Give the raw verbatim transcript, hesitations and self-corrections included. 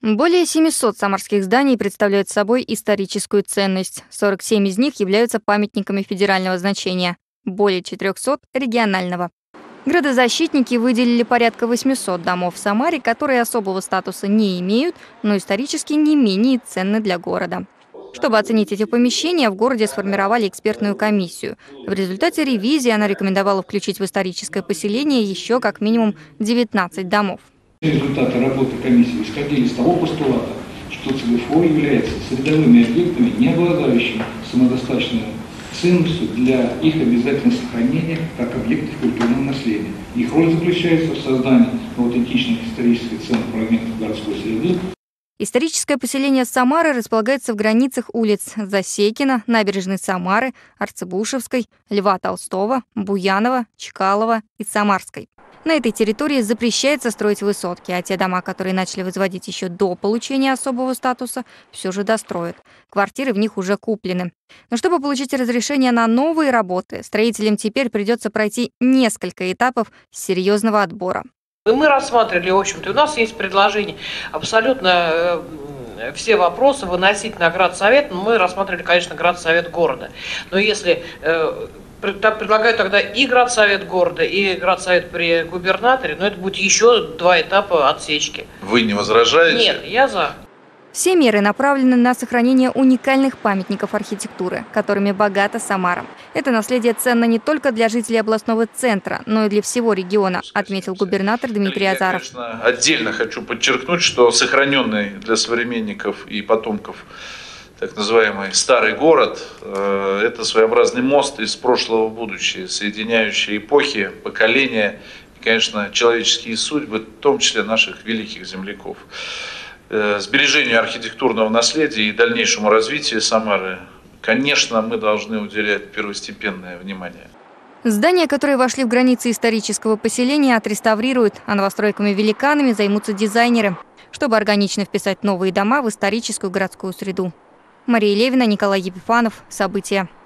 Более семисот самарских зданий представляют собой историческую ценность. сорок семь из них являются памятниками федерального значения, более четырёхсот — регионального. Градозащитники выделили порядка восьмисот домов в Самаре, которые особого статуса не имеют, но исторически не менее ценны для города. Чтобы оценить эти помещения, в городе сформировали экспертную комиссию. В результате ревизии она рекомендовала включить в историческое поселение еще как минимум девятнадцать домов. Результаты работы комиссии исходили из того постулата, что ЦГФО является средовыми объектами, не обладающими самодостаточной ценностью для их обязательного сохранения как объектов культурного наследия. Их роль заключается в создании аутентичных исторических ценных фрагментов городской среды. Историческое поселение Самары располагается в границах улиц Засекина, Набережной Самары, Арцебушевской, Льва Толстого, Буянова, Чкалова и Самарской. На этой территории запрещается строить высотки, а те дома, которые начали возводить еще до получения особого статуса, все же достроят. Квартиры в них уже куплены. Но чтобы получить разрешение на новые работы, строителям теперь придется пройти несколько этапов серьезного отбора. Мы рассматривали, в общем-то, у нас есть предложение абсолютно э, все вопросы выносить на Градсовет. Мы рассматривали, конечно, Градсовет города. Но если э, предлагаю тогда и Градсовет города, и Градсовет при губернаторе, но это будет еще два этапа отсечки. Вы не возражаете? Нет, я за. Все меры направлены на сохранение уникальных памятников архитектуры, которыми богата Самара. Это наследие ценно не только для жителей областного центра, но и для всего региона, отметил губернатор Дмитрий Азаров. Я, конечно, отдельно хочу подчеркнуть, что сохраненный для современников и потомков так называемый старый город – это своеобразный мост из прошлого в будущее, соединяющий эпохи, поколения и, конечно, человеческие судьбы, в том числе наших великих земляков. Сбережению архитектурного наследия и дальнейшему развитию Самары, конечно, мы должны уделять первостепенное внимание. Здания, которые вошли в границы исторического поселения, отреставрируют, а новостройками-великанами займутся дизайнеры, чтобы органично вписать новые дома в историческую городскую среду. Мария Левина, Николай Епифанов. События.